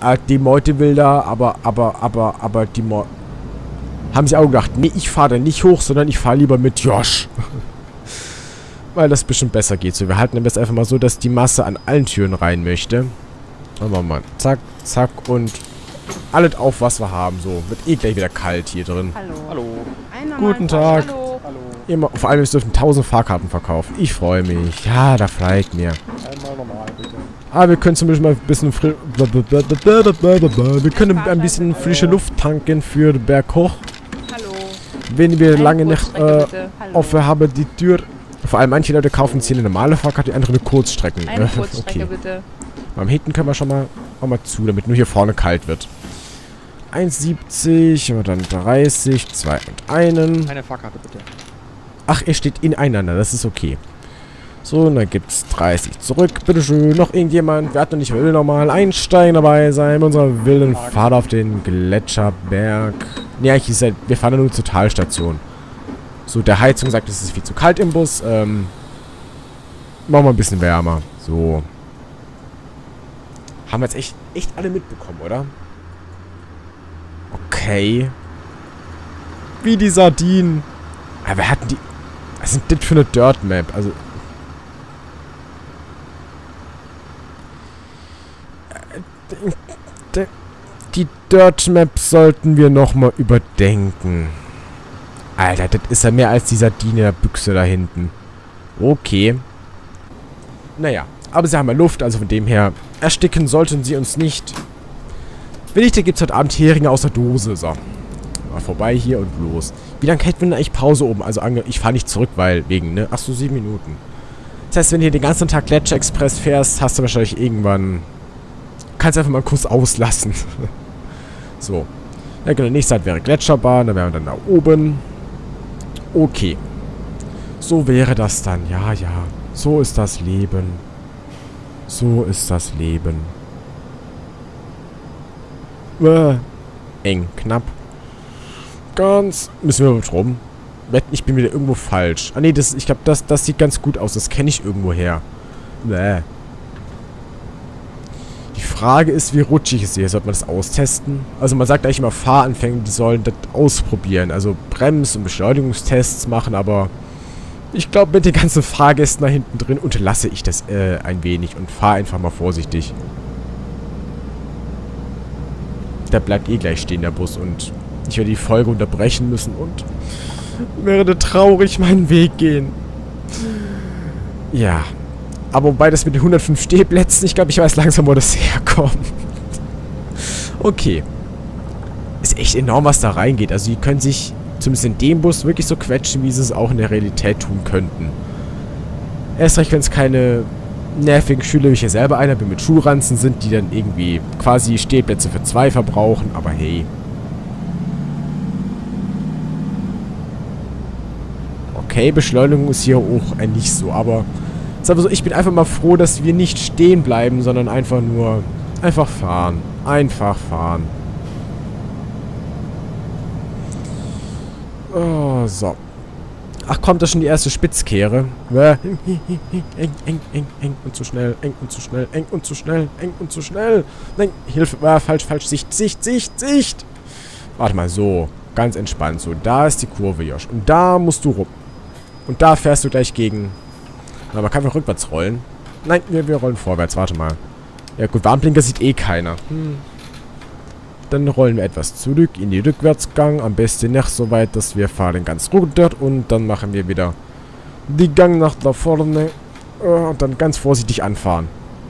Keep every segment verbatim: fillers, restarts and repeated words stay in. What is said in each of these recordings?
äh, die Meute will da, aber, aber, aber, aber die Meute... Haben sie auch gedacht, nee, ich fahre da nicht hoch, sondern ich fahre lieber mit Josh. Weil das bestimmt besser geht. So, wir halten am besten einfach mal so, dass die Masse an allen Türen rein möchte. Machen wir mal. Zack, zack und alles auf, was wir haben. So, wird eh gleich wieder kalt hier drin. Hallo. Hallo. Guten Tag. Hallo. Hallo. Immer, vor allem, wir dürfen tausend Fahrkarten verkaufen. Ich freue mich. Ja, da freut mir. Einmal normal, bitte. Ah, wir können zumindest mal ein bisschen fri Wir können ein bisschen frische Luft tanken für den Berg hoch. Hallo. Wenn wir lange nicht Kurzstrecke, äh, bitte. Hallo. offen haben, die Tür. Vor allem manche Leute kaufen sich eine normale Fahrkarte, die andere eine Kurzstrecken. Eine Kurzstrecke, Okay. bitte. Beim hinten können wir schon mal, auch mal zu, damit nur hier vorne kalt wird. eins siebzig und dann dreißig, zwei und einen. Eine Fahrkarte, bitte. Ach, er steht ineinander, das ist okay. So, und dann gibt's dreißig zurück. Bitteschön, noch irgendjemand? Wer hat noch nicht will nochmal einsteigen dabei sein mit unserer wilden Fahrt auf den Gletscherberg. Ja, ich ist halt, wir fahren ja nur zur Talstation. So, der Heizung sagt, es ist viel zu kalt im Bus. Ähm, machen wir ein bisschen wärmer. So. Haben wir jetzt echt, echt alle mitbekommen, oder? Okay. Wie die Sardinen. Aber wir hatten die... Was ist denn das für eine Dirt Map? Also... Die Dirt Map sollten wir nochmal überdenken. Alter, das ist ja mehr als die Sardine der Büchse da hinten. Okay. Naja, aber sie haben ja Luft, also von dem her ersticken sollten sie uns nicht. Wenn nicht, da gibt es heute Abend Heringe aus der Dose. So. Mal vorbei hier und los. Wie lange hätten wir denn eigentlich Pause oben? Also ange ich fahre nicht zurück, weil wegen, ne? Ach so, sieben Minuten. Das heißt, wenn du hier den ganzen Tag Gletscher Express fährst, hast du wahrscheinlich irgendwann... Kannst einfach mal einen Kuss auslassen. So. Ja, genau, nächste Zeit wäre Gletscherbahn, dann wären wir dann da oben. Okay. So wäre das dann. Ja, ja. So ist das Leben. So ist das Leben. Äh, eng, knapp. Ganz. Müssen wir mit rum. Wetten, ich bin wieder irgendwo falsch. Ah, nee, das, ich glaube, das, das sieht ganz gut aus. Das kenne ich irgendwo her. Bäh. Die Frage ist, wie rutschig es hier. Sollte man das austesten? Also man sagt eigentlich immer, Fahranfänger, die sollen das ausprobieren. Also Brems- und Beschleunigungstests machen, aber ich glaube, mit den ganzen Fahrgästen da hinten drin unterlasse ich das äh, ein wenig und fahre einfach mal vorsichtig. Der bleibt eh gleich stehen, der Bus, und ich werde die Folge unterbrechen müssen und werde traurig meinen Weg gehen. Ja. Aber wobei das mit den hundertfünf Stehplätzen, ich glaube, ich weiß langsam, wo das herkommt. Okay. Ist echt enorm, was da reingeht. Also die können sich zumindest in dem Bus wirklich so quetschen, wie sie es auch in der Realität tun könnten. Erst recht, wenn es keine nervigen Schüler, wie ich ja selber einer bin, mit Schulranzen sind, die dann irgendwie quasi Stehplätze für zwei verbrauchen. Aber hey. Okay, Beschleunigung ist hier auch äh, nicht so, aber... Ist aber so, ich bin einfach mal froh, dass wir nicht stehen bleiben, sondern einfach nur... Einfach fahren. Einfach fahren. Oh, so. Ach, kommt da schon die erste Spitzkehre? Eng, eng, eng, eng und zu schnell, eng und zu schnell, eng und zu schnell, eng und zu schnell. Nein, Hilfe, ah, falsch, falsch, Sicht, Sicht, Sicht, Sicht. Warte mal, so. Ganz entspannt, so. Da ist die Kurve, Josh. Und da musst du rum. Und da fährst du gleich gegen... Na, man kann einfach rückwärts rollen. Nein, wir, wir rollen vorwärts, warte mal. Ja gut, Warnblinker sieht eh keiner. Hm. Dann rollen wir etwas zurück in die Rückwärtsgang. Am besten nicht so weit, dass wir fahren ganz runter. Und dann machen wir wieder die Gang nach da vorne. Und dann ganz vorsichtig anfahren.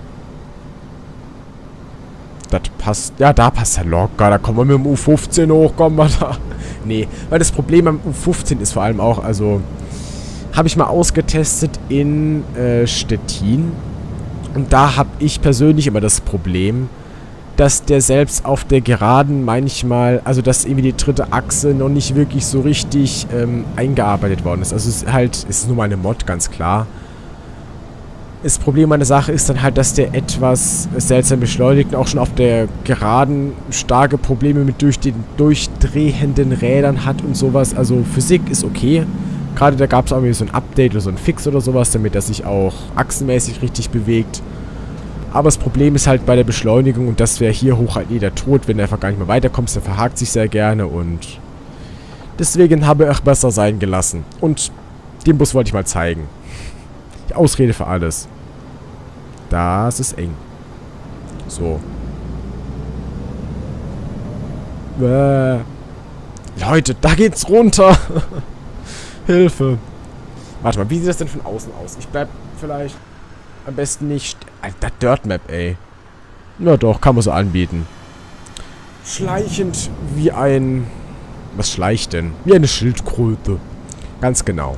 Das passt. Ja, da passt er locker. Da kommen wir mit dem U fünfzehn hoch. Kommen wir da. Nee, weil das Problem am U fünfzehn ist vor allem auch, also... Habe ich mal ausgetestet in äh, Stettin. Und da habe ich persönlich immer das Problem, dass der selbst auf der Geraden manchmal, also dass irgendwie die dritte Achse noch nicht wirklich so richtig ähm, eingearbeitet worden ist. Also es ist halt, es ist nur mal eine Mod, ganz klar. Das Problem an der Sache ist dann halt, dass der etwas seltsam beschleunigt und auch schon auf der Geraden starke Probleme mit durch den durchdrehenden Rädern hat und sowas. Also Physik ist okay. Gerade da gab es auch irgendwie so ein Update oder so ein Fix oder sowas, damit er sich auch achsenmäßig richtig bewegt. Aber das Problem ist halt bei der Beschleunigung, und das wäre hier hoch halt jeder tot, wenn du einfach gar nicht mehr weiterkommst, der verhakt sich sehr gerne und deswegen habe ich besser sein gelassen. Und den Bus wollte ich mal zeigen. Die Ausrede für alles. Das ist eng. So. Äh. Leute, da geht's runter. Hilfe. Warte mal, wie sieht das denn von außen aus? Ich bleib vielleicht am besten nicht... Alter, Dirt Map, ey. Na doch, kann man so anbieten. Schleichend wie ein... Was schleicht denn? Wie eine Schildkröte. Ganz genau.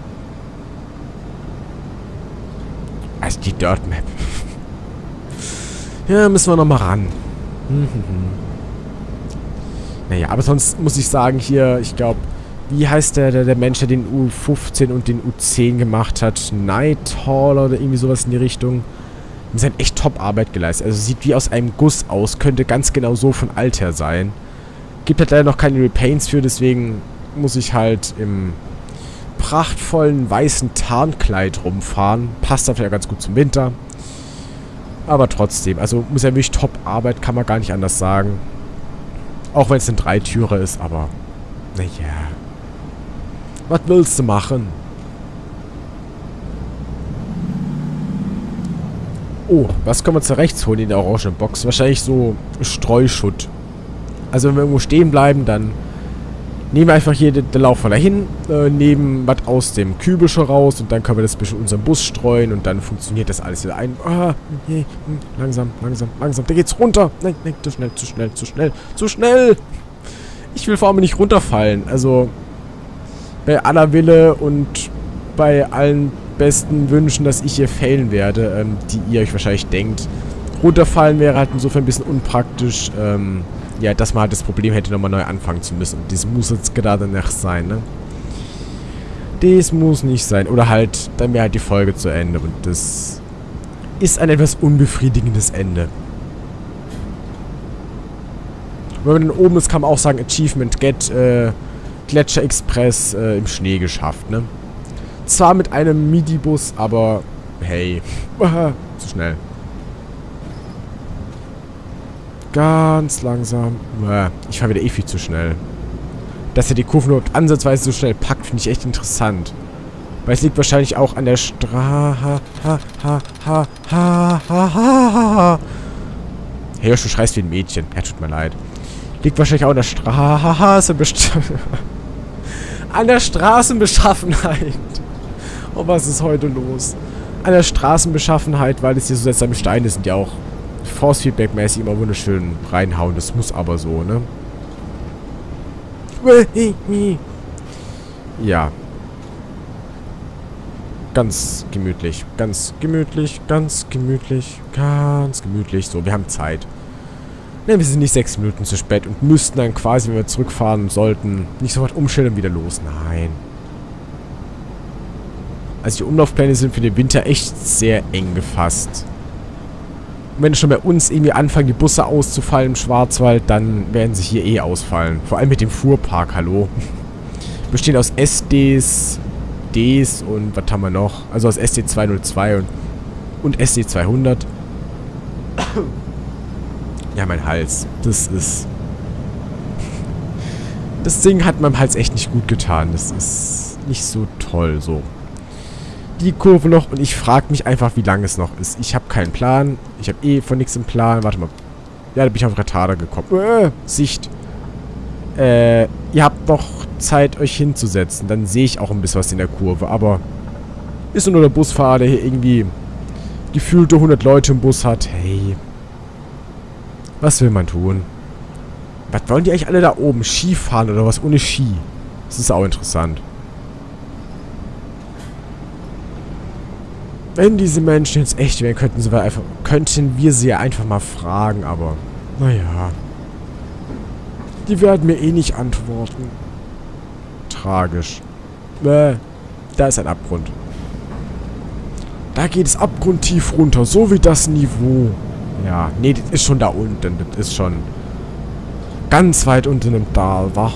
Also die Dirt Map. Ja, müssen wir nochmal ran. Naja, aber sonst muss ich sagen, hier, ich glaube, wie heißt der, der, der Mensch, der den U fünfzehn und den U zehn gemacht hat? Nighthauler oder irgendwie sowas in die Richtung. Die haben echt Top-Arbeit geleistet. Also sieht wie aus einem Guss aus. Könnte ganz genau so von Alter sein. Gibt halt leider noch keine Repaints für, deswegen muss ich halt im prachtvollen weißen Tarnkleid rumfahren. Passt dafür ja ganz gut zum Winter. Aber trotzdem, also muss ja wirklich Top-Arbeit, kann man gar nicht anders sagen. Auch wenn es ein Dreitürer ist, aber naja. Was willst du machen? Oh, was können wir zu rechts holen in der orangenen Box? Wahrscheinlich so Streuschutt. Also wenn wir irgendwo stehen bleiben, dann nehmen wir einfach hier den, den Laufwaller hin, äh, nehmen was aus dem Kübel schon raus und dann können wir das bisschen in unseren Bus streuen und dann funktioniert das alles wieder ein. Ah, nee, langsam, langsam, langsam. Da geht's runter. Nein, nein, zu schnell, zu schnell, zu schnell, zu schnell. Ich will vor allem nicht runterfallen. Also bei aller Wille und bei allen besten Wünschen, dass ich hier failen werde, ähm, die ihr euch wahrscheinlich denkt. Runterfallen wäre halt insofern ein bisschen unpraktisch, ähm, ja, dass man halt das Problem hätte, nochmal neu anfangen zu müssen. Und das muss jetzt gerade nicht sein, ne? Das muss nicht sein. Oder halt, dann wäre halt die Folge zu Ende. Und das ist ein etwas unbefriedigendes Ende. Wenn man dann oben ist, kann man auch sagen, Achievement Get, äh, Gletscher Express äh, im Schnee geschafft, ne? Zwar mit einem Midi-Bus, aber hey, zu schnell. Ganz langsam. Ich fahre wieder eh viel zu schnell. Dass er die Kurven überhaupt ansatzweise so schnell packt, finde ich echt interessant. Weil es liegt wahrscheinlich auch an der Stra... Ha, ha, ha, ha, ha, ha, ha. Hey, du schreist wie ein Mädchen. Ja, tut mir leid. Liegt wahrscheinlich auch an der Straße... An der Straßenbeschaffenheit. Oh, was ist heute los? An der Straßenbeschaffenheit, weil es hier so seltsame Steine sind, die auch Force-Feedback-mäßig immer wunderschön reinhauen. Das muss aber so, ne? Ja. Ganz gemütlich. Ganz gemütlich. Ganz gemütlich. Ganz gemütlich. So, wir haben Zeit. Ne, wir sind nicht sechs Minuten zu spät und müssten dann quasi, wenn wir zurückfahren sollten, nicht sofort umstellen und wieder los. Nein. Also die Umlaufpläne sind für den Winter echt sehr eng gefasst. Und wenn schon bei uns irgendwie anfangen, die Busse auszufallen im Schwarzwald, dann werden sie hier eh ausfallen. Vor allem mit dem Fuhrpark, hallo. Besteht aus S Ds, Ds und was haben wir noch? Also aus S D zweihundertzwei und, und S D zweihundert. Ja, mein Hals. Das ist... Das Ding hat meinem Hals echt nicht gut getan. Das ist nicht so toll, so. Die Kurve noch und ich frage mich einfach, wie lang es noch ist. Ich habe keinen Plan. Ich habe eh von nichts im Plan. Warte mal. Ja, da bin ich auf Retarder gekommen. Äh, Sicht. Äh, ihr habt noch Zeit, euch hinzusetzen. Dann sehe ich auch ein bisschen was in der Kurve. Aber ist nur der Busfahrer, der hier irgendwie gefühlte hundert Leute im Bus hat. Hey. Was will man tun? Was wollen die eigentlich alle da oben? Ski fahren oder was ohne Ski? Das ist auch interessant. Wenn diese Menschen jetzt echt wären, könnten sie einfach, könnten wir sie ja einfach mal fragen, aber naja. Die werden mir eh nicht antworten. Tragisch. Äh, da ist ein Abgrund. Da geht es abgrundtief runter, so wie das Niveau. Ja, nee, das ist schon da unten. Das ist schon ganz weit unten im Tal, wa?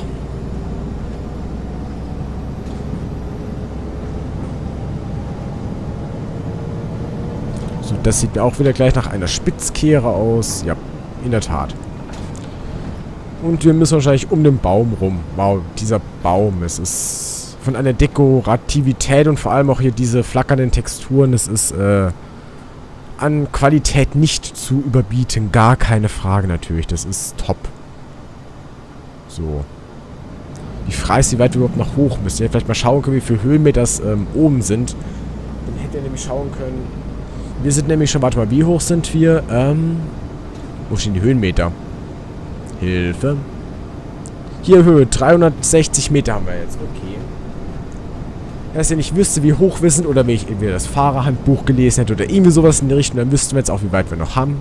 So das sieht mir auch wieder gleich nach einer Spitzkehre aus. Ja, in der Tat. Und wir müssen wahrscheinlich um den Baum rum. Wow, dieser Baum, es ist von einer Dekorativität und vor allem auch hier diese flackernden Texturen, es ist äh, an Qualität nicht zu überbieten. Gar keine Frage natürlich, das ist top. So. Die Frage ist, wie weit wir überhaupt noch hoch müssen. Ja, vielleicht mal schauen können, wie viele Höhenmeter das ähm, oben sind. Dann hätte er nämlich schauen können. Wir sind nämlich schon, warte mal, wie hoch sind wir? Ähm, wo stehen die Höhenmeter? Hilfe. Hier Höhe, dreihundertsechzig Meter haben wir jetzt. Okay. Dass ihr nicht wüsste, wie hoch wir sind, oder wenn ich irgendwie das Fahrerhandbuch gelesen hätte oder irgendwie sowas in die Richtung, dann wüssten wir jetzt auch, wie weit wir noch haben.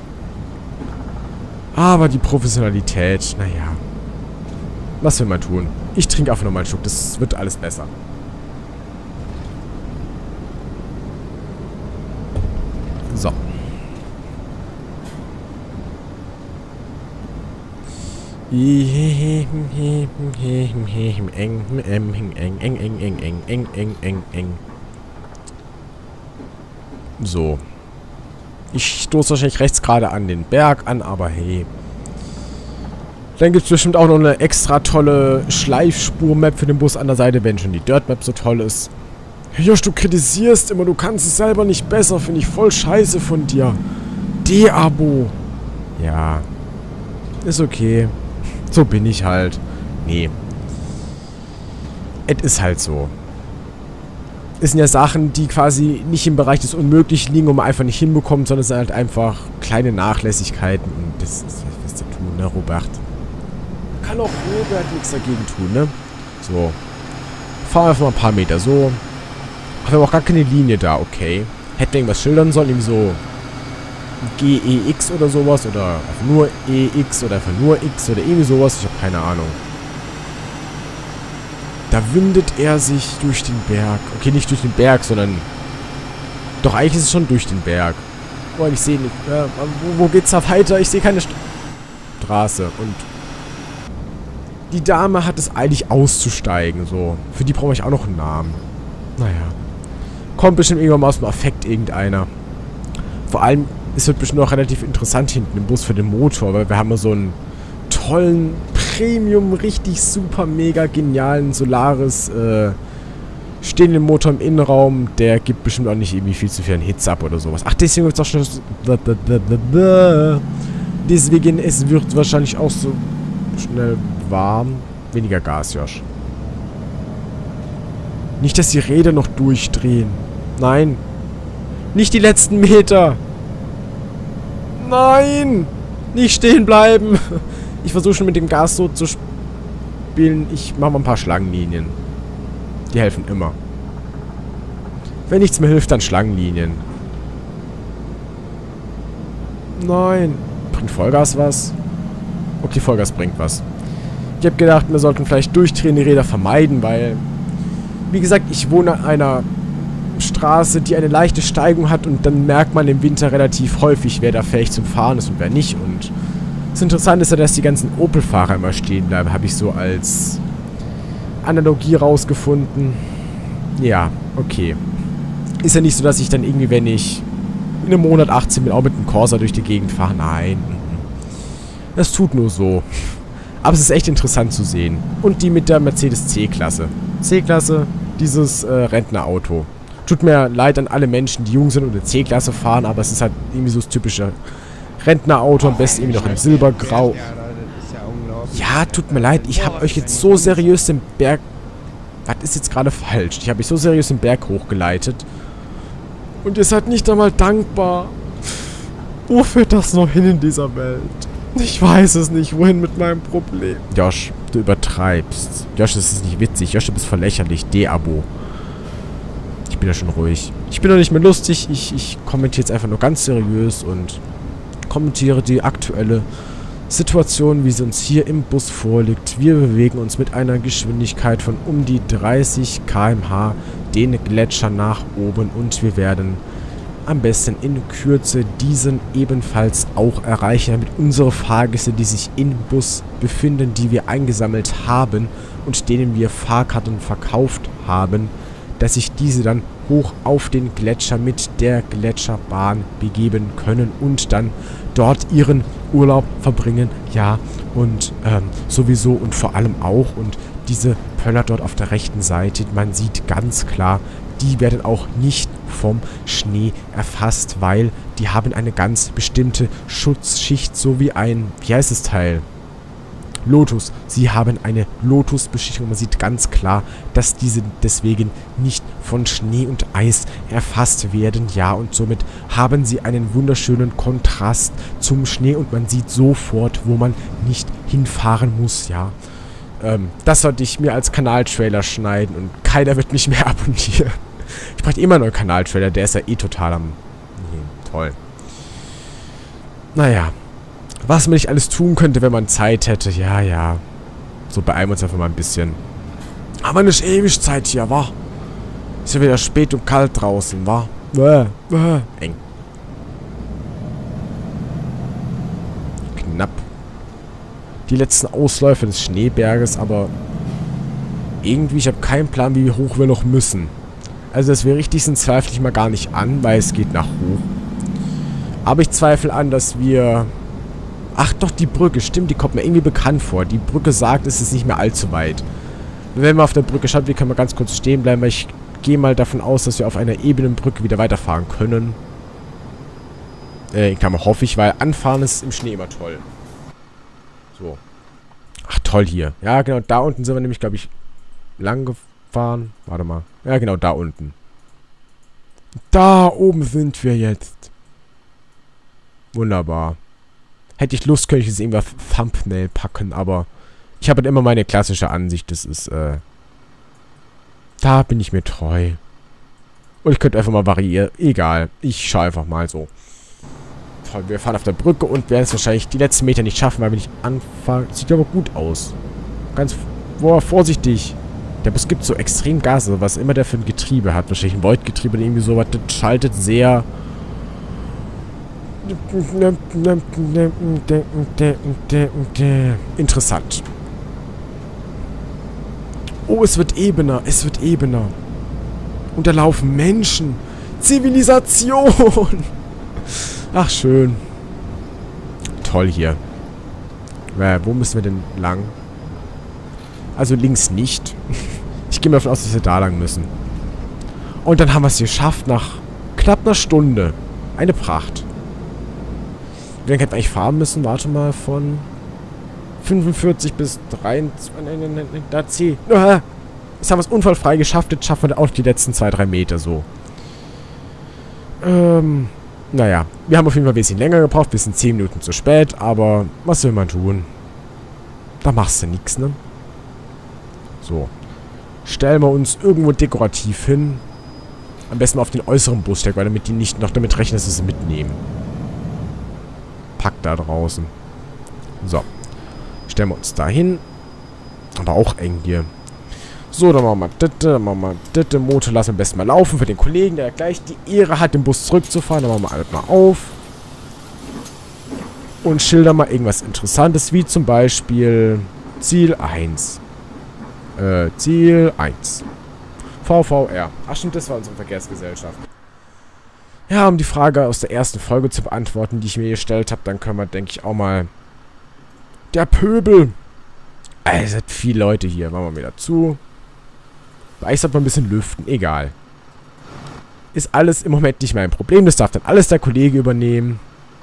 Aber die Professionalität, naja. Was will man tun? Ich trinke einfach nochmal einen Schluck, das wird alles besser. So. So. Ich stoße wahrscheinlich rechts gerade an den Berg an, aber hey. Dann gibt es bestimmt auch noch eine extra tolle Schleifspur-Map für den Bus an der Seite, wenn schon die Dirt-Map so toll ist. Josh, du kritisierst immer, du kannst es selber nicht besser, finde ich voll scheiße von dir. De-Abo. Ja. Ist okay. So bin ich halt. Nee. Es ist halt so. Es sind ja Sachen, die quasi nicht im Bereich des Unmöglichen liegen und man einfach nicht hinbekommt, sondern es sind halt einfach kleine Nachlässigkeiten. Und das ist, was zu tun, ne, Robert? Kann auch Robert nichts dagegen tun, ne? So. Fahren wir einfach mal ein paar Meter so. Ach, wir haben auch gar keine Linie da, okay. Hätten wir irgendwas schildern sollen, irgendwie so G E X oder sowas. Oder einfach nur E X oder einfach nur X oder irgendwie sowas. Ich habe keine Ahnung. Da windet er sich durch den Berg. Okay, nicht durch den Berg, sondern... Doch, eigentlich ist es schon durch den Berg. Oh, ich sehe nicht. Ja, wo, wo geht's da weiter? Ich sehe keine St Straße. Und... Die Dame hat es eilig auszusteigen, so. Für die brauche ich auch noch einen Namen. Naja. Kommt bestimmt irgendwann mal aus dem Affekt irgendeiner. Vor allem, es wird bestimmt auch relativ interessant hinten im Bus für den Motor, weil wir haben ja so einen tollen, Premium, richtig super, mega genialen Solaris, äh, stehenden Motor im Innenraum. Der gibt bestimmt auch nicht irgendwie viel zu viel an Hitze ab oder sowas. Ach, deswegen wird es auch schon... Deswegen, es wird wahrscheinlich auch so schnell warm. Weniger Gas, Josh. Nicht, dass die Räder noch durchdrehen. Nein. Nicht die letzten Meter. Nein. Nicht stehen bleiben. Ich versuche schon mit dem Gas so zu spielen. Ich mache mal ein paar Schlangenlinien. Die helfen immer. Wenn nichts mehr hilft, dann Schlangenlinien. Nein. Bringt Vollgas was? Okay, Vollgas bringt was. Ich habe gedacht, wir sollten vielleicht durchdrehende Räder vermeiden, weil... Wie gesagt, ich wohne an einer Straße, die eine leichte Steigung hat und dann merkt man im Winter relativ häufig, wer da fähig zum Fahren ist und wer nicht. Und das Interessante ist ja, dass die ganzen Opel-Fahrer immer stehen bleiben, habe ich so als Analogie rausgefunden. Ja, okay. Ist ja nicht so, dass ich dann irgendwie, wenn ich in einem Monat achtzehn bin, auch mit einem Corsa durch die Gegend fahre. Nein. Das tut nur so. Aber es ist echt interessant zu sehen. Und die mit der Mercedes C-Klasse. C-Klasse, dieses äh, Rentnerauto. Tut mir leid an alle Menschen, die jung sind und eine C-Klasse fahren, aber es ist halt irgendwie so das typische Rentnerauto, am besten irgendwie noch in Silbergrau. Ja, tut mir leid, ich habe euch jetzt so seriös den Berg... Was ist jetzt gerade falsch? Ich habe euch so seriös den Berg hochgeleitet. Und ihr seid nicht einmal dankbar. Wo führt das noch hin in dieser Welt? Ich weiß es nicht, wohin mit meinem Problem. Josh, du übertreibst. Josh, das ist nicht witzig. Josh, du bist verlächerlich. De-Abo. Ich bin ja schon ruhig. Ich bin doch nicht mehr lustig. Ich, ich kommentiere jetzt einfach nur ganz seriös und kommentiere die aktuelle Situation, wie sie uns hier im Bus vorliegt. Wir bewegen uns mit einer Geschwindigkeit von um die dreißig Kilometer pro Stunde den Gletscher nach oben und wir werden am besten in Kürze diesen ebenfalls auch erreichen, damit unsere Fahrgäste, die sich im Bus befinden, die wir eingesammelt haben und denen wir Fahrkarten verkauft haben, dass sich diese dann hoch auf den Gletscher mit der Gletscherbahn begeben können und dann dort ihren Urlaub verbringen. Ja, und ähm, sowieso und vor allem auch, und diese Pöller dort auf der rechten Seite, man sieht ganz klar, die werden auch nicht vom Schnee erfasst, weil die haben eine ganz bestimmte Schutzschicht, so wie ein, wie heißt das Teil? Lotus. Sie haben eine Lotusbeschichtung. Man sieht ganz klar, dass diese deswegen nicht von Schnee und Eis erfasst werden. Ja, und somit haben sie einen wunderschönen Kontrast zum Schnee und man sieht sofort, wo man nicht hinfahren muss. Ja, ähm, das sollte ich mir als Kanaltrailer schneiden und keiner wird mich mehr abonnieren. Ich brauche immer einen neuen Kanaltrailer, der ist ja eh total am... Nee, toll. Naja. Was man nicht alles tun könnte, wenn man Zeit hätte. Ja, ja. So beeilen wir uns einfach mal ein bisschen. Aber nicht ewig Zeit hier, wa? Ist ja wieder spät und kalt draußen, wa? Äh, äh. Eng. Knapp. Die letzten Ausläufe des Schneeberges, aber irgendwie, ich habe keinen Plan, wie hoch wir noch müssen. Also, dass wir richtig sind, zweifle ich mal gar nicht an, weil es geht nach hoch. Aber ich zweifle an, dass wir... Ach doch, die Brücke, stimmt, die kommt mir irgendwie bekannt vor. Die Brücke sagt, es ist nicht mehr allzu weit. Wenn man auf der Brücke schaut, wir können mal ganz kurz stehen bleiben, weil ich gehe mal davon aus, dass wir auf einer ebenen Brücke wieder weiterfahren können. Äh, kann man, hoffe ich, weil anfahren ist im Schnee immer toll. So. Ach, toll hier. Ja, genau, da unten sind wir nämlich, glaube ich, lang gefahren. Warte mal. Ja, genau, da unten. Da oben sind wir jetzt. Wunderbar. Hätte ich Lust, könnte ich es irgendwie auf Thumbnail packen, aber ich habe halt immer meine klassische Ansicht, das ist, äh, da bin ich mir treu. Und ich könnte einfach mal variieren, egal, ich schaue einfach mal so. Toll, wir fahren auf der Brücke und werden es wahrscheinlich die letzten Meter nicht schaffen, weil wir nicht anfangen. Sieht aber gut aus. Ganz, boah, vorsichtig. Der Bus gibt so extrem Gas, also was immer der für ein Getriebe hat, wahrscheinlich ein Void-Getriebe oder irgendwie sowas, das schaltet sehr... Interessant. Oh, es wird ebener. Es wird ebener. Und da laufen Menschen. Zivilisation. Ach, schön. Toll hier. Äh, wo müssen wir denn lang? Also links nicht. Ich gehe mal davon aus, dass wir da lang müssen. Und dann haben wir es geschafft nach knapp einer Stunde. Eine Pracht. Wie lange hätten wir eigentlich fahren müssen? Warte mal, von fünfundvierzig bis dreiundzwanzig. Nein, nein, nein, nein, da C. Ah, jetzt haben wir es unfallfrei geschafft. Jetzt schaffen wir auch die letzten zwei, drei Meter so. Ähm, naja. Wir haben auf jeden Fall ein bisschen länger gebraucht. Wir sind zehn Minuten zu spät. Aber was will man tun? Da machst du nichts, ne? So. Stellen wir uns irgendwo dekorativ hin. Am besten mal auf den äußeren Bussteig, weil damit die nicht noch damit rechnen, dass sie es mitnehmen. Pack da draußen. So. Stellen wir uns da hin. Aber auch eng hier. So, dann machen wir das, dann machen wir das. Den Motor lassen wir am besten mal laufen für den Kollegen, der gleich die Ehre hat, den Bus zurückzufahren. Dann machen wir alles mal auf. Und schildern mal irgendwas Interessantes, wie zum Beispiel Ziel eins. Äh, Ziel eins. V V R. Ach stimmt, das war unsere Verkehrsgesellschaft. Ja, um die Frage aus der ersten Folge zu beantworten, die ich mir gestellt habe, dann können wir, denke ich, auch mal... Der Pöbel! Also, es sind viele Leute hier. Machen wir wieder zu. Bei euch sollte man ein bisschen lüften. Egal. Ist alles im Moment nicht mein Problem. Das darf dann alles der Kollege übernehmen.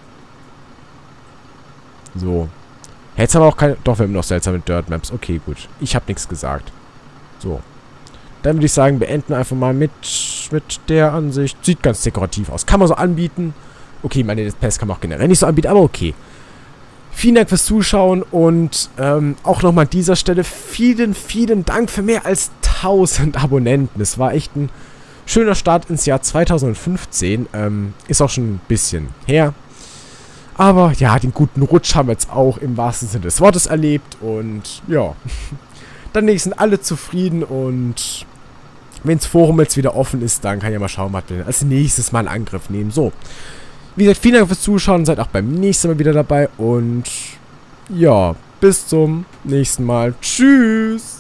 So. Jetzt haben wir auch keine... Doch, wir haben noch seltsame Dirt Maps. Okay, gut. Ich habe nichts gesagt. So. Dann würde ich sagen, beenden wir einfach mal mit, mit der Ansicht. Sieht ganz dekorativ aus. Kann man so anbieten. Okay, meine Let's Plays kann man auch generell nicht so anbieten, aber okay. Vielen Dank fürs Zuschauen und ähm, auch nochmal an dieser Stelle vielen, vielen Dank für mehr als tausend Abonnenten. Es war echt ein schöner Start ins Jahr zweitausendfünfzehn. Ähm, ist auch schon ein bisschen her. Aber ja, den guten Rutsch haben wir jetzt auch im wahrsten Sinne des Wortes erlebt. Und ja, dann sind alle zufrieden und wenn das Forum jetzt wieder offen ist, dann kann ich ja mal schauen, was wir als nächstes mal in Angriff nehmen. So, wie gesagt, vielen Dank fürs Zuschauen, seid auch beim nächsten Mal wieder dabei und ja, bis zum nächsten Mal. Tschüss!